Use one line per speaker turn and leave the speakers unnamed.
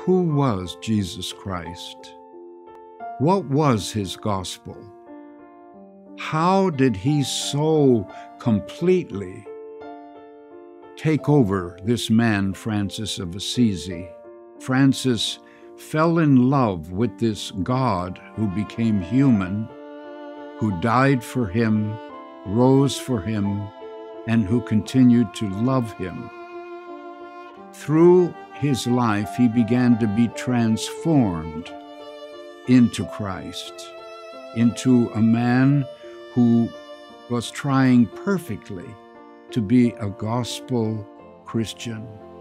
Who was Jesus Christ? What was his gospel? How did he so completely take over this man, Francis of Assisi? Francis fell in love with this God who became human, who died for him, rose for him, and who continued to love him. Through his life, he began to be transformed into Christ, into a man who was trying perfectly to be a gospel Christian.